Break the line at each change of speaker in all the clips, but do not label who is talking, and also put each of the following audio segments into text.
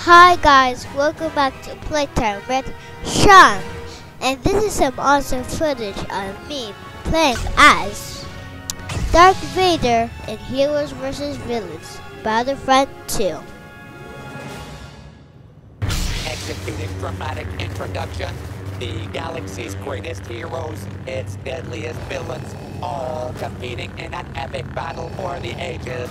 Hi guys, welcome back to Playtime with Sean. And this is some awesome footage of me playing as Darth Vader in Heroes vs. Villains, Battlefront 2.
Executing dramatic introduction. The galaxy's greatest heroes, its deadliest villains, all competing in an epic battle for the ages.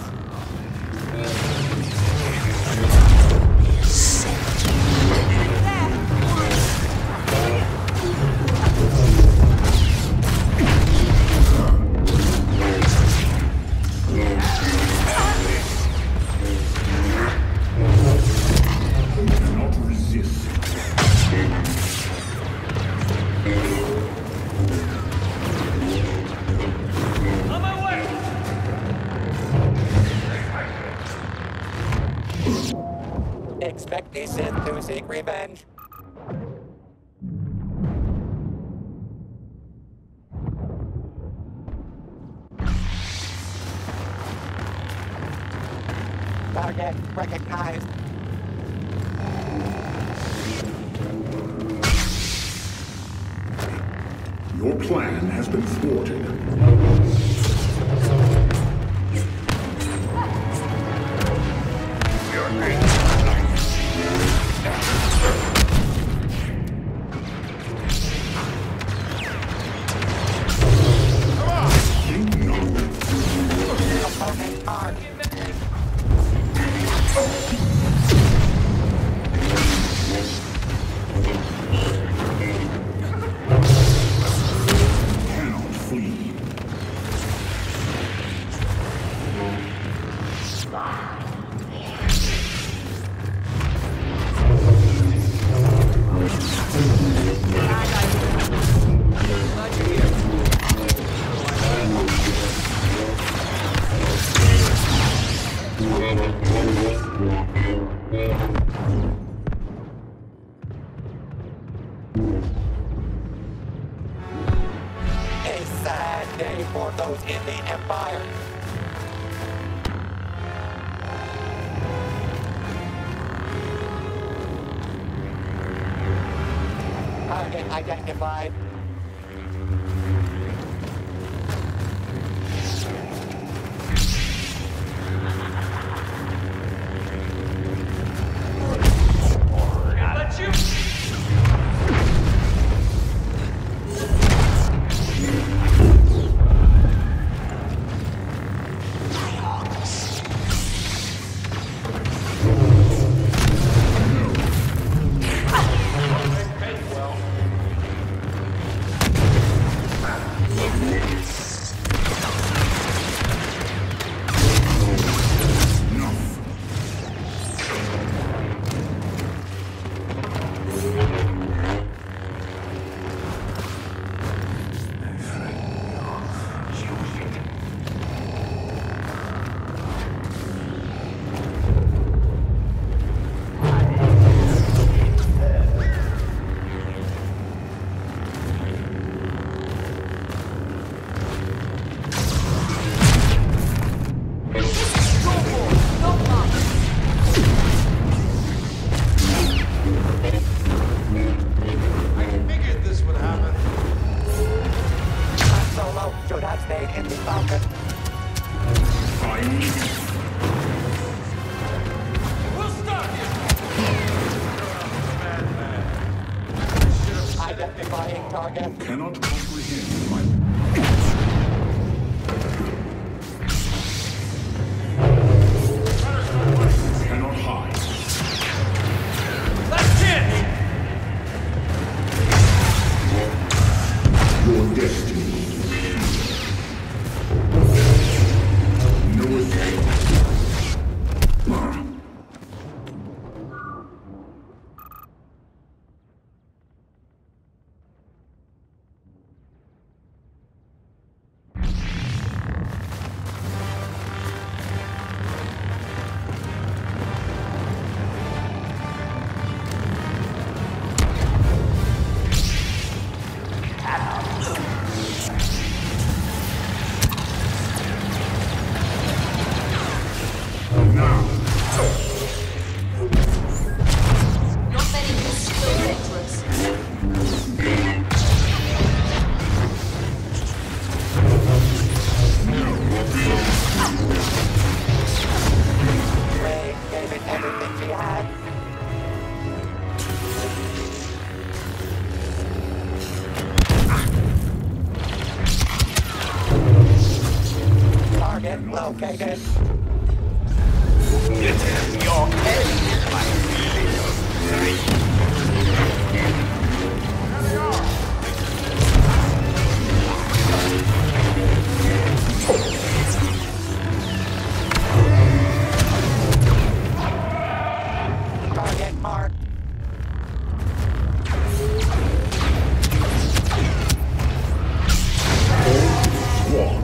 Expect the Sith to seek revenge. Target recognized.
Your plan has been thwarted.
A sad day for those in the Empire. Target identified. Should have stayed in the Falcon.
We'll stop you!
Identifying target.
Cannot comprehend my... Cannot hide.
Last chance!
Your destiny. No escape.
Target located.
It is your end, my
Target marked.
Squad.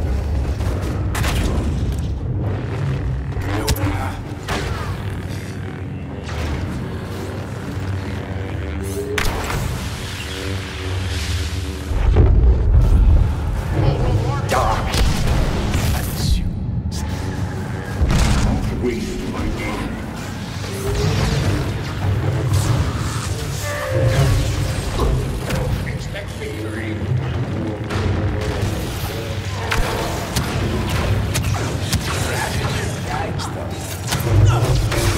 Waste my time.
expect victory. Strategy guides them.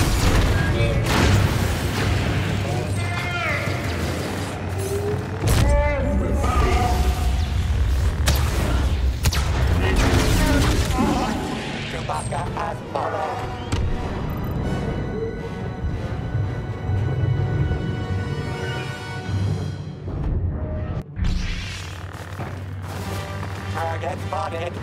Chewbacca has followed. Target spotted.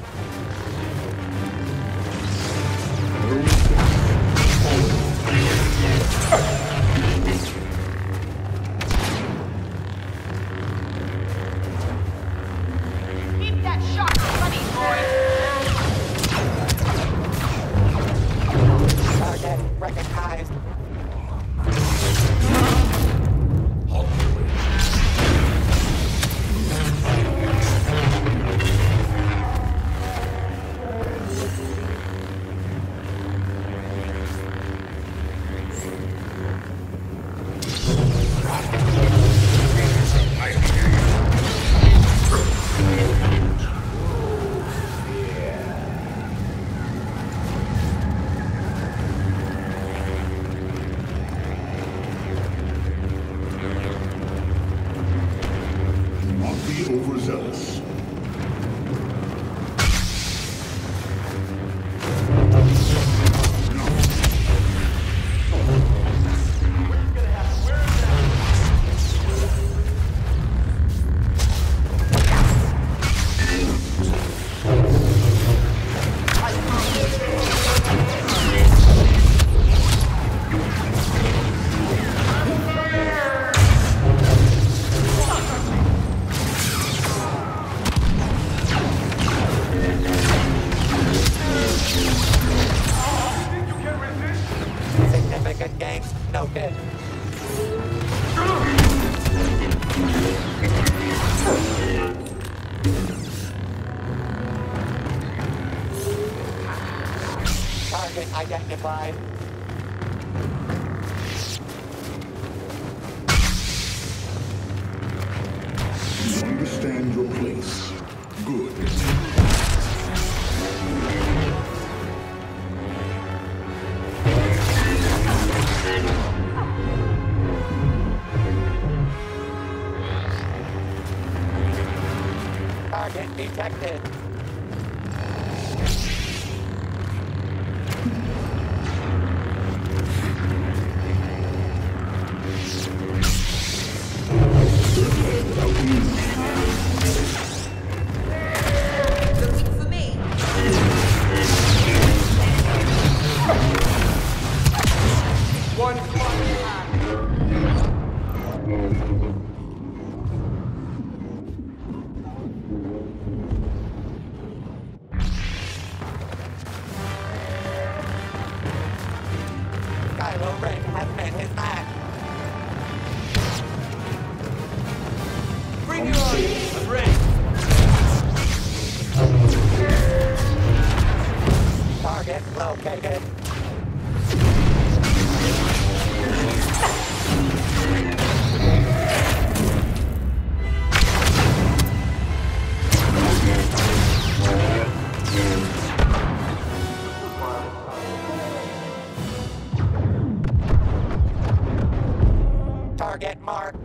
Keep that shocker running, boys!
Target recognized.
Not be overzealous.
Significant gains noted. Target identified.
You understand your place. Good.
Target detected.
Looking for me.
One squad behind.
Kylo Ren has met his match.
Bring your army. I'm ready.
Target located. Target marked.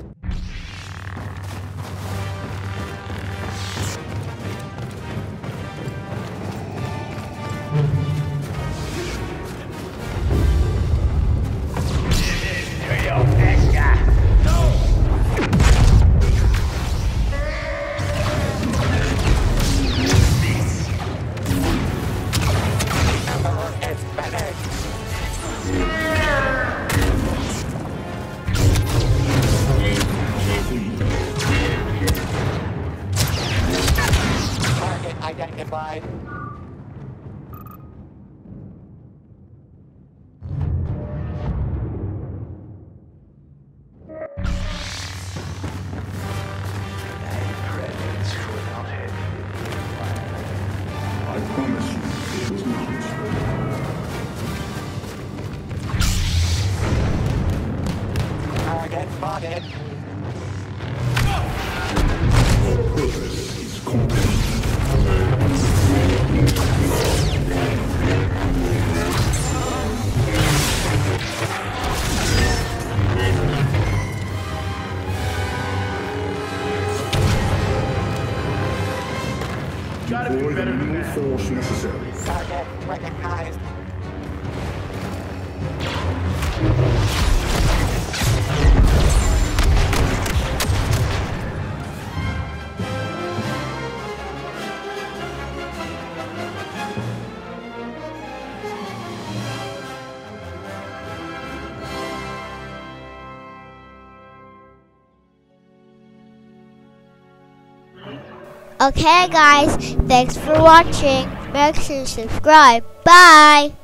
identified.
Credits for not having
I promise you, it was not.
Target spotted.
Your purpose is complete.
Gotta be
Deploy the
better than
minimal
that.
force necessary.
Target recognized.
Okay guys, thanks for watching. Make sure to subscribe. Bye!